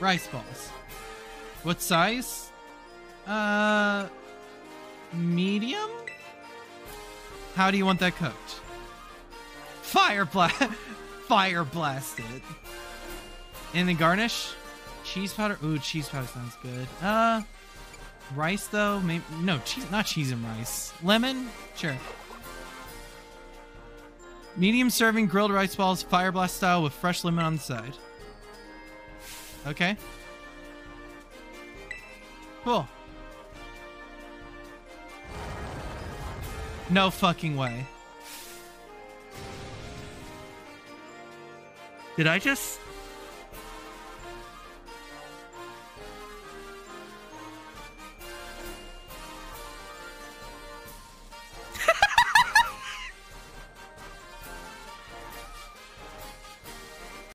Rice balls. What size? Medium? How do you want that cooked? Fire blast it. And the garnish? Cheese powder? Ooh, cheese powder sounds good. Rice though? Maybe no, cheese, not cheese and rice. Lemon? Sure. Medium serving grilled rice balls, fire blast style with fresh lemon on the side. Okay. Cool. No fucking way. Did I just...